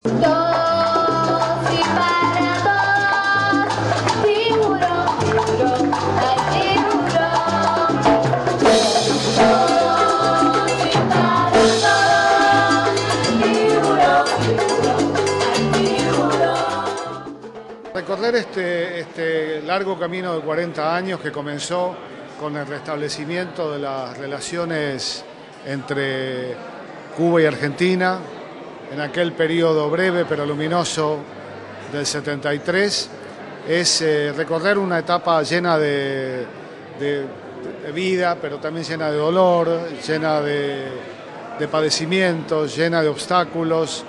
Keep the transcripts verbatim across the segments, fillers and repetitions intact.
Recorrer este, este largo camino de cuarenta años que comenzó con el restablecimiento de las relaciones entre Cuba y Argentina, en aquel periodo breve pero luminoso del setenta y tres, es eh, recorrer una etapa llena de, de, de vida, pero también llena de dolor, llena de, de padecimientos, llena de obstáculos.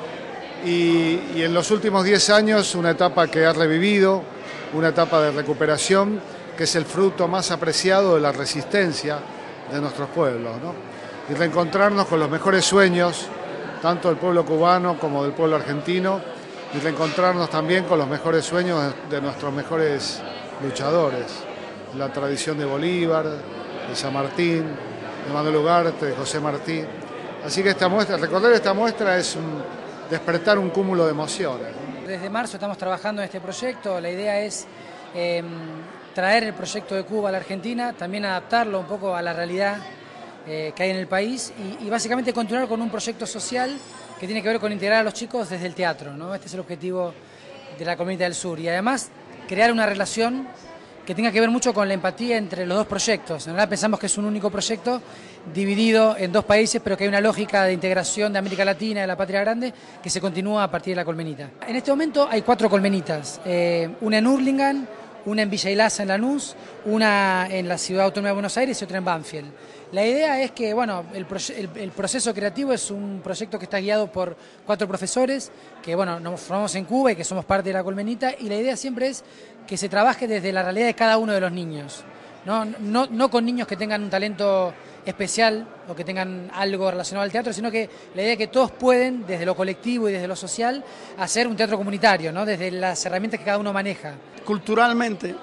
Y, y en los últimos diez años una etapa que ha revivido, una etapa de recuperación que es el fruto más apreciado de la resistencia de nuestros pueblos, ¿no? Y reencontrarnos con los mejores sueños, tanto del pueblo cubano como del pueblo argentino, y reencontrarnos también con los mejores sueños de nuestros mejores luchadores, la tradición de Bolívar, de San Martín, de Manuel Ugarte, de José Martí. Así que esta muestra, recorrer esta muestra es un despertar un cúmulo de emociones. Desde marzo estamos trabajando en este proyecto. La idea es eh, traer el proyecto de Cuba a la Argentina, también adaptarlo un poco a la realidad eh, que hay en el país y, y básicamente continuar con un proyecto social que tiene que ver con integrar a los chicos desde el teatro, ¿no? Este es el objetivo de la Comunidad del Sur y además crear una relación que tenga que ver mucho con la empatía entre los dos proyectos. En realidad pensamos que es un único proyecto dividido en dos países, pero que hay una lógica de integración de América Latina, de la Patria Grande, que se continúa a partir de la Colmenita. En este momento hay cuatro colmenitas, eh, una en Hurlingham, una en Villa Ilaza en Lanús, una en la Ciudad Autónoma de Buenos Aires y otra en Banfield. La idea es que, bueno, el, el, el proceso creativo es un proyecto que está guiado por cuatro profesores que, bueno, nos formamos en Cuba y que somos parte de la Colmenita, y la idea siempre es que se trabaje desde la realidad de cada uno de los niños, no, no, no con niños que tengan un talento especial o que tengan algo relacionado al teatro, sino que la idea es que todos pueden, desde lo colectivo y desde lo social, hacer un teatro comunitario, ¿no? Desde las herramientas que cada uno maneja. Culturalmente,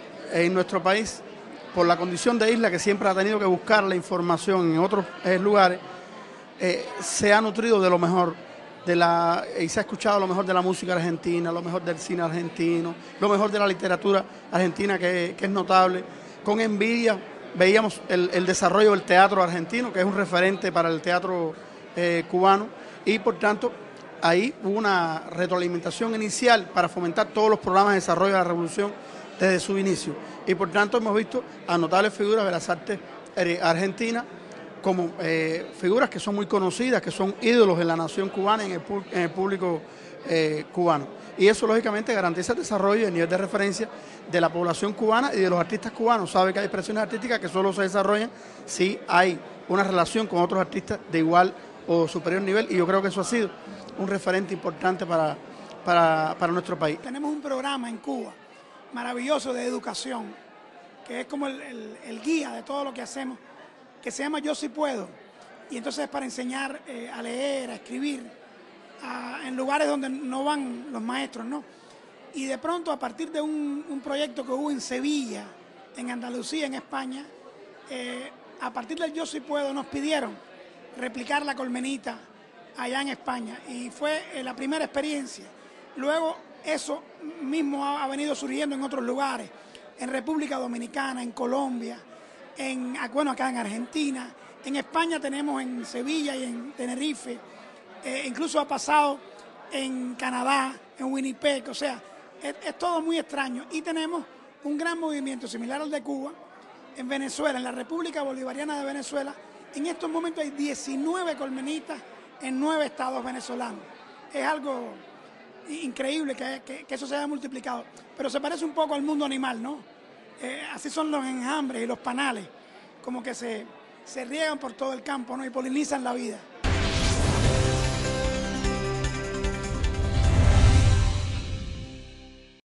en nuestro país, por la condición de isla que siempre ha tenido que buscar la información en otros eh, lugares, eh, se ha nutrido de lo mejor, de la, y se ha escuchado lo mejor de la música argentina, lo mejor del cine argentino, lo mejor de la literatura argentina que, que es notable. Con envidia veíamos el, el desarrollo del teatro argentino, que es un referente para el teatro eh, cubano, y por tanto ahí hubo una retroalimentación inicial para fomentar todos los programas de desarrollo de la revolución desde su inicio. Y por tanto hemos visto a notables figuras de las artes argentinas como eh, figuras que son muy conocidas, que son ídolos en la nación cubana y en el, en el público eh, cubano. Y eso lógicamente garantiza el desarrollo y el nivel de referencia de la población cubana y de los artistas cubanos. Sabe que hay expresiones artísticas que solo se desarrollan si hay una relación con otros artistas de igual o superior nivel, y yo creo que eso ha sido un referente importante para, para, para nuestro país. Tenemos un programa en Cuba maravilloso de educación, que es como el, el, el guía de todo lo que hacemos, que se llama Yo Sí Puedo, y entonces es para enseñar eh, a leer, a escribir, a, en lugares donde no van los maestros, ¿no? Y de pronto, a partir de un, un proyecto que hubo en Sevilla, en Andalucía, en España, eh, a partir del Yo Sí Puedo nos pidieron replicar la Colmenita allá en España, y fue eh, la primera experiencia. Luego eso mismo ha, ha venido surgiendo en otros lugares, en República Dominicana, en Colombia, en, bueno, acá en Argentina, en España tenemos en Sevilla y en Tenerife, eh, incluso ha pasado en Canadá, en Winnipeg, o sea, es, es todo muy extraño. Y tenemos un gran movimiento similar al de Cuba, en Venezuela, en la República Bolivariana de Venezuela. En estos momentos hay diecinueve colmenitas en nueve estados venezolanos. Es algo increíble que, que, que eso se haya multiplicado, pero se parece un poco al mundo animal, ¿no? Eh, así son los enjambres y los panales, como que se, se riegan por todo el campo, ¿no? Y polinizan la vida.